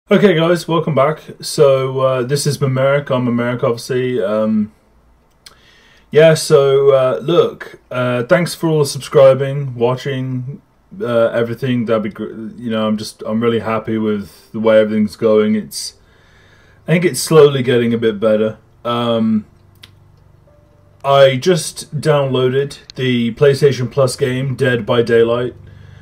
Okay, guys, welcome back. So this is Mameric. I'm Mameric, obviously. Look, thanks for all the subscribing, watching, everything. That'd be great. I'm really happy with the way everything's going. I think it's slowly getting a bit better. I just downloaded the PlayStation Plus game Dead by Daylight.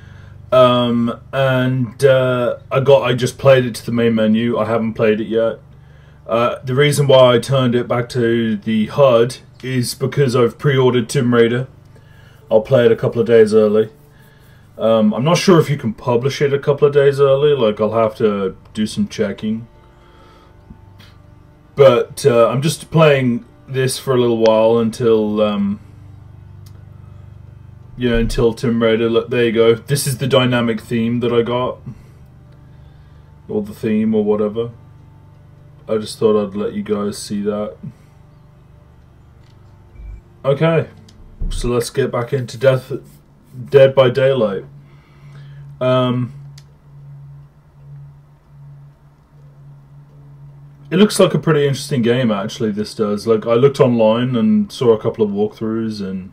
I just played it to the main menu. I haven't played it yet. The reason why I turned it back to the HUD is because I've pre-ordered Tomb Raider. I'll play it a couple of days early. I'm not sure if you can publish it a couple of days early. Like, I'll have to do some checking. But I'm just playing this for a little while until until Tomb Raider. Look, there you go. This is the dynamic theme that I got. Or the theme, or whatever. I just thought I'd let you guys see that. Okay. So let's get back into Dead by Daylight. It looks like a pretty interesting game, actually, this does. Like, I looked online and saw a couple of walkthroughs, and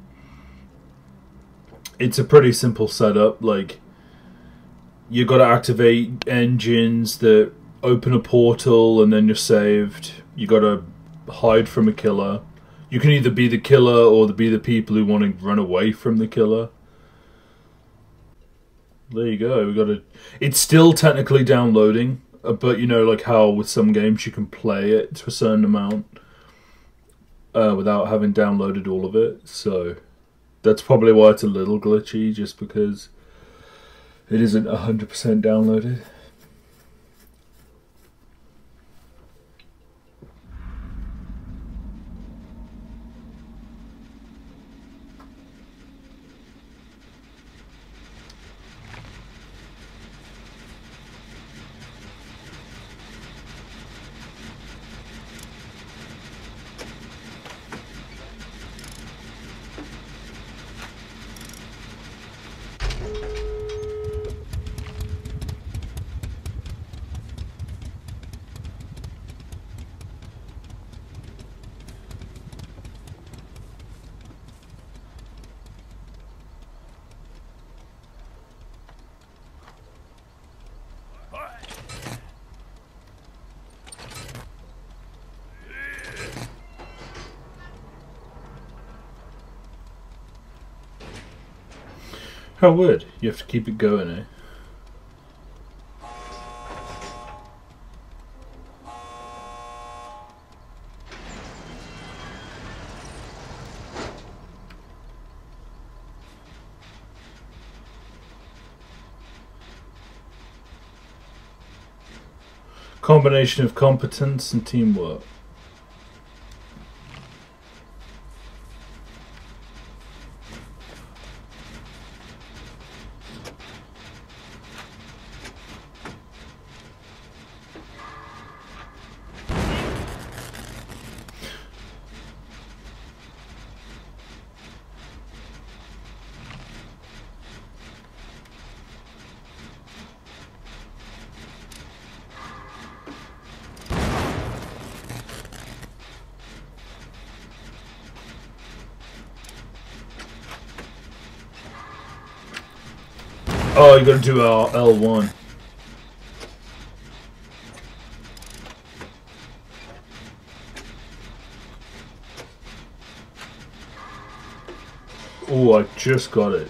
it's a pretty simple setup. Like, you got to activate engines that open a portal and then you're saved. You got to hide from a killer. You can either be the killer or be the people who want to run away from the killer. There you go. It's still technically downloading, but you know, like how with some games you can play it to a certain amount without having downloaded all of it. So that's probably why it's a little glitchy, just because it isn't 100% downloaded. How weird. You have to keep it going, eh? Combination of competence and teamwork. Oh, you gotta do L1. Oh, I just got it.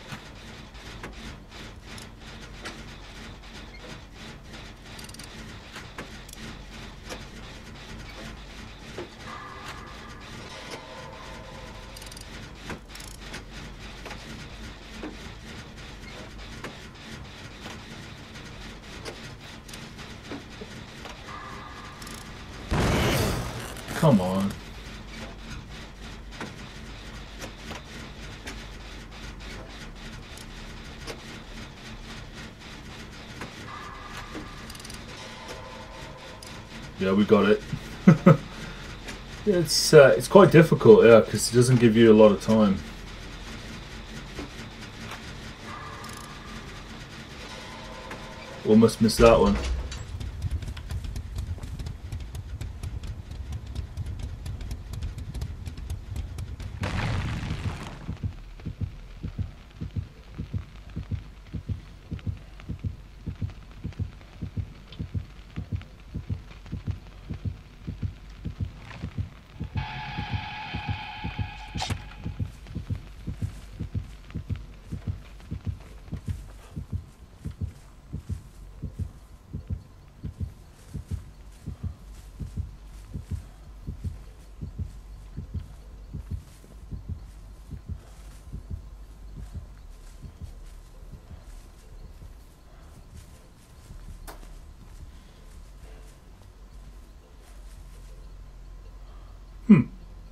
Come on. Yeah, we got it. It's quite difficult, yeah, because it doesn't give you a lot of time. Almost missed that one.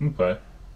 Okay.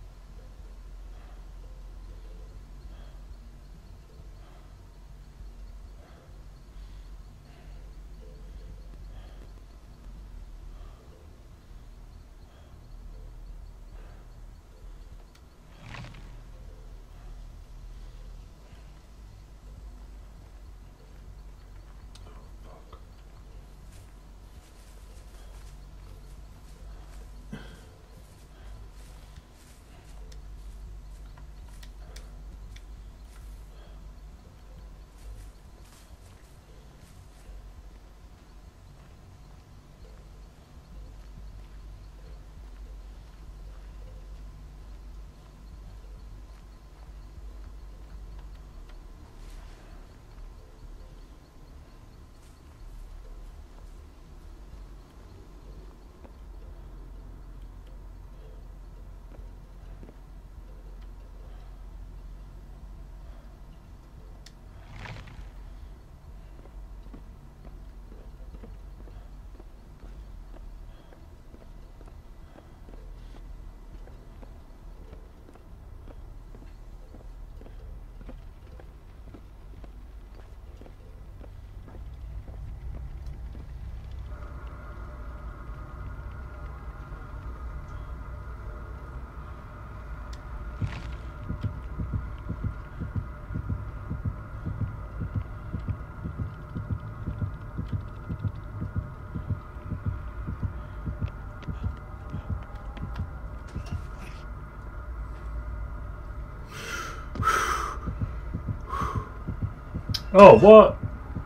Oh, what?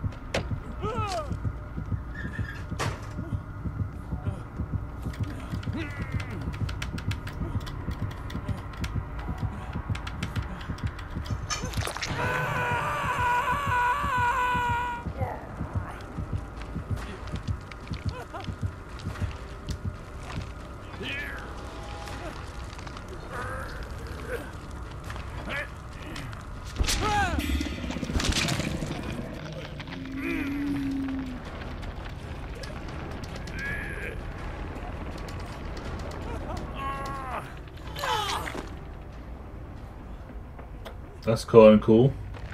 That's kind of cool.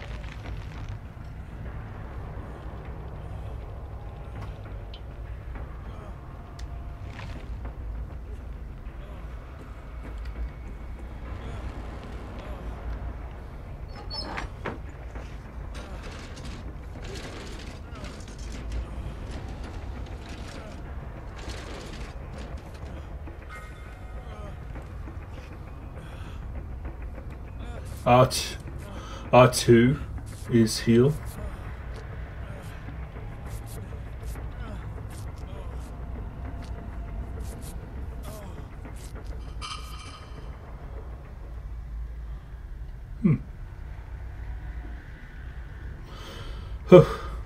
R2 is heal. Huh.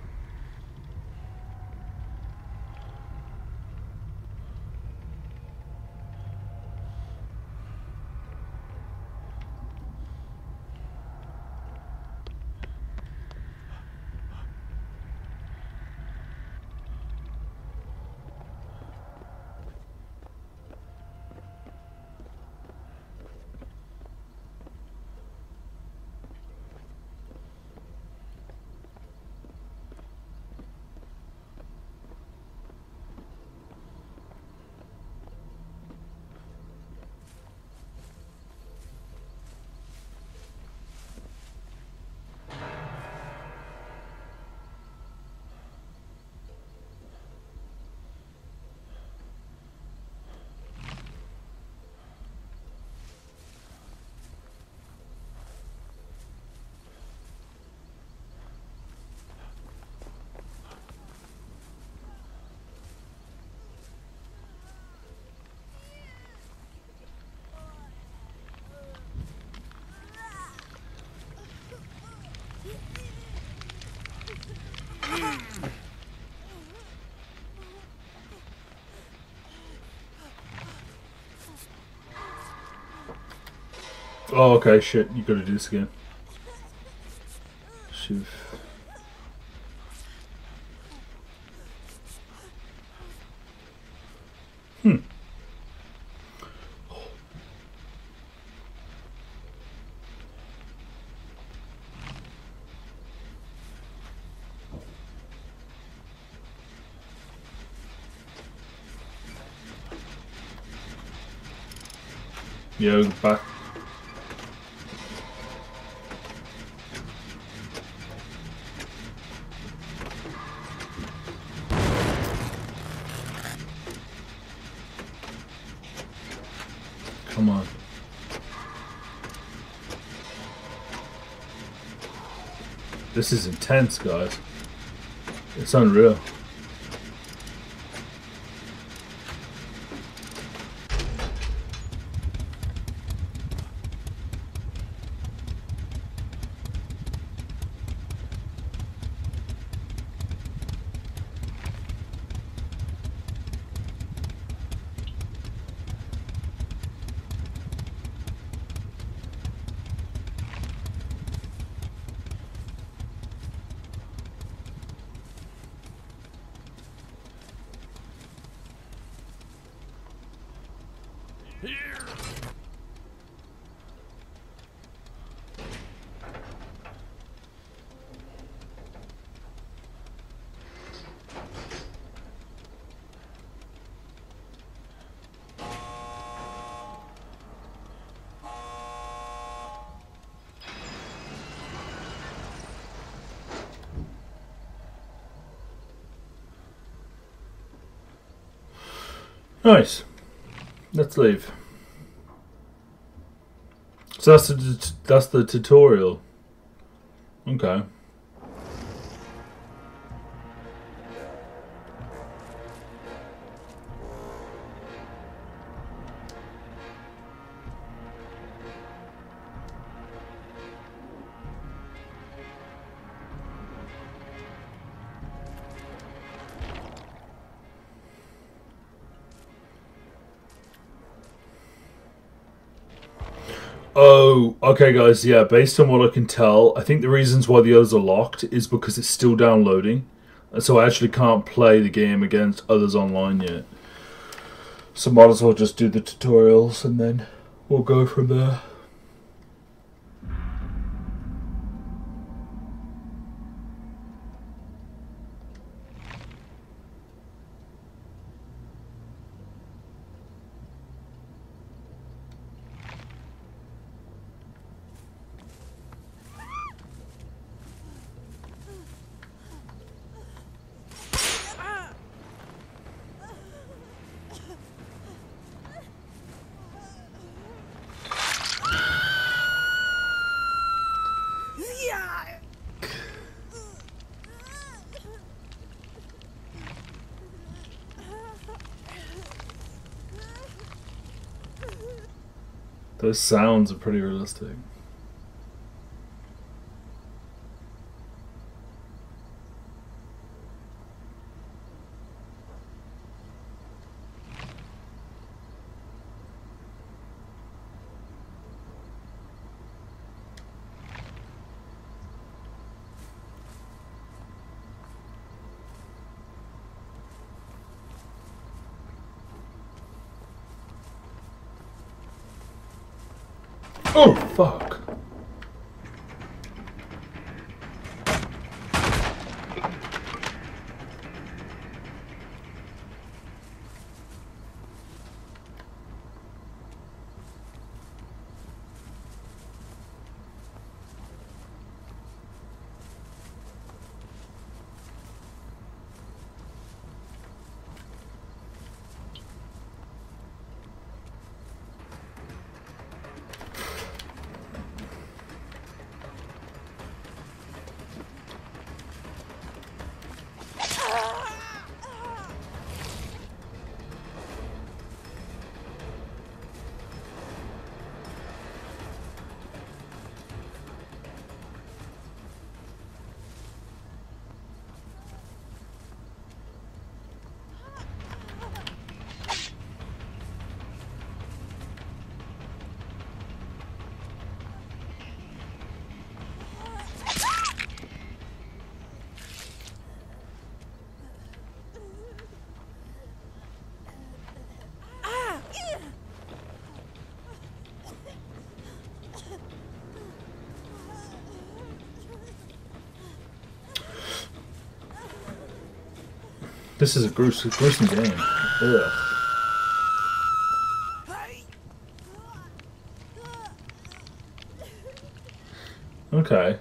Oh, okay, shit. You gotta do this again. Shoot. Yo, back. Come on. This is intense, guys. It's unreal. Nice. Let's leave. So that's the tutorial. Okay. Oh, okay guys, yeah, based on what I can tell, I think the reasons why the others are locked is because it's still downloading. And so I actually can't play the game against others online yet. So might as well just do the tutorials and then we'll go from there. Those sounds are pretty realistic. Oh, fuck. This is a gruesome game. Ugh. Okay.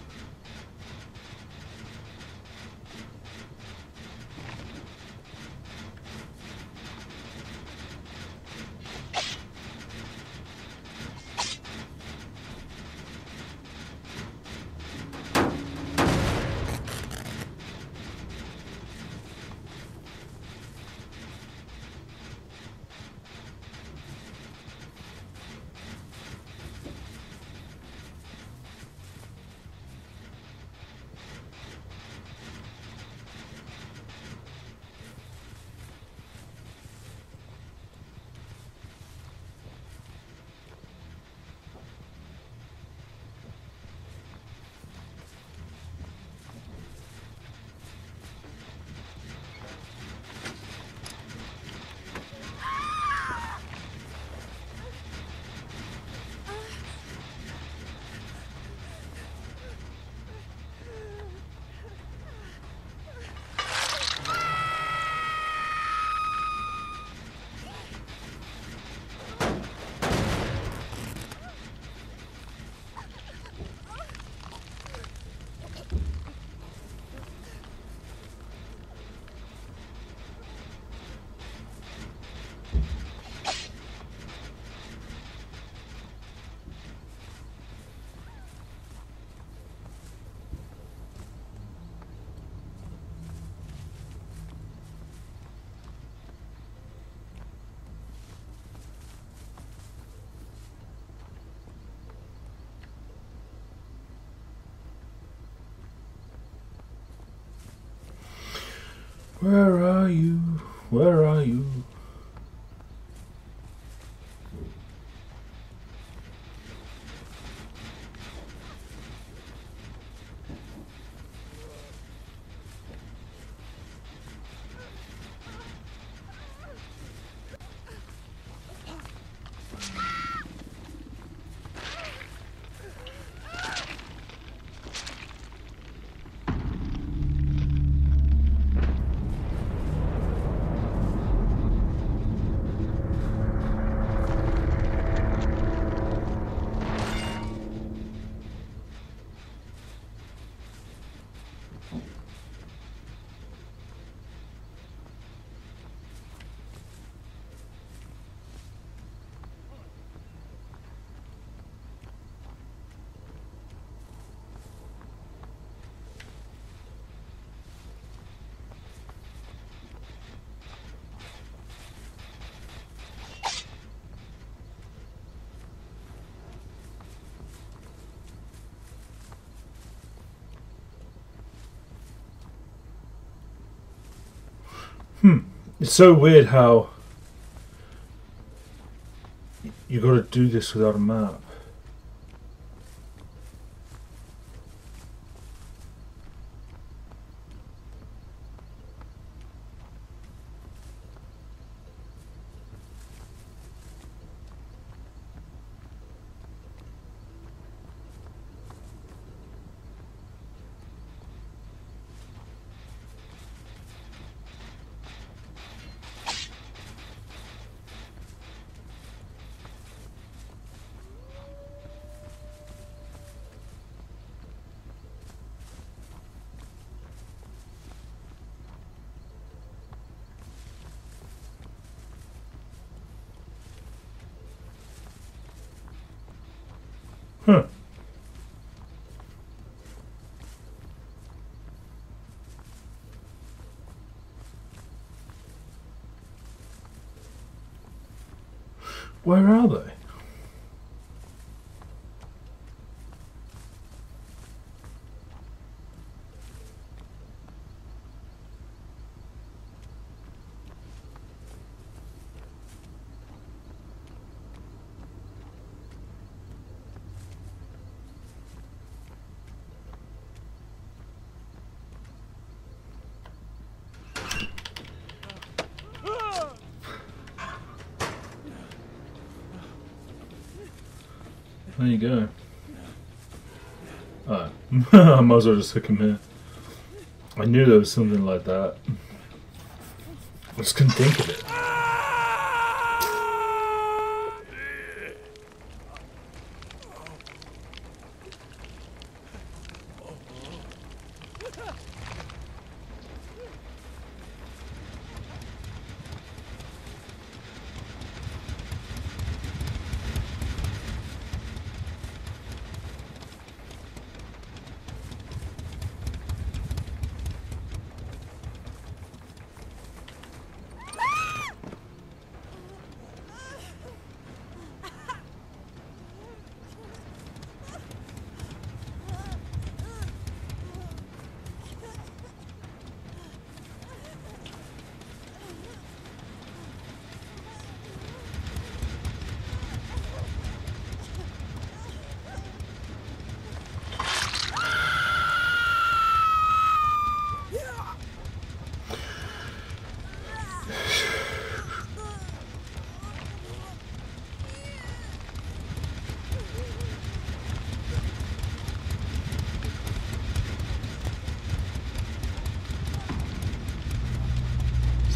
Where are you? Where are you? It's so weird how you got to do this without a map. Huh. Where are they? There you go. Alright. I might as well just hook him here. I knew there was something like that. I just couldn't think of it.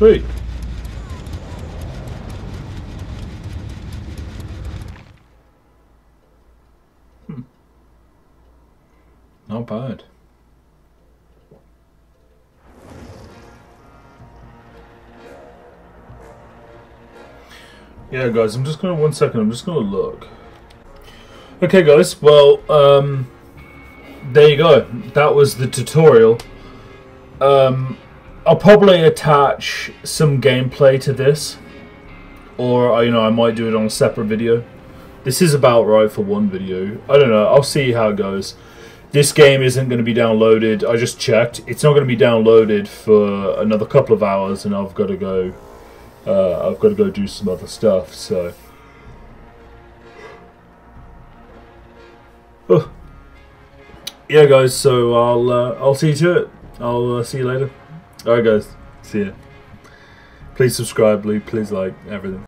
Sweet. Not bad. Yeah, guys, I'm just gonna, 1 second, I'm just gonna look. Okay, guys, well, there you go. That was the tutorial. I'll probably attach some gameplay to this, or you know, I might do it on a separate video. This is about right for one video. I don't know. I'll see how it goes. This game isn't going to be downloaded. I just checked. It's not going to be downloaded for another couple of hours, and I've got to go. I've got to go do some other stuff. So, yeah, guys. So I'll see you to it. I'll see you later. All right, guys. See ya. Please subscribe. Please like everything.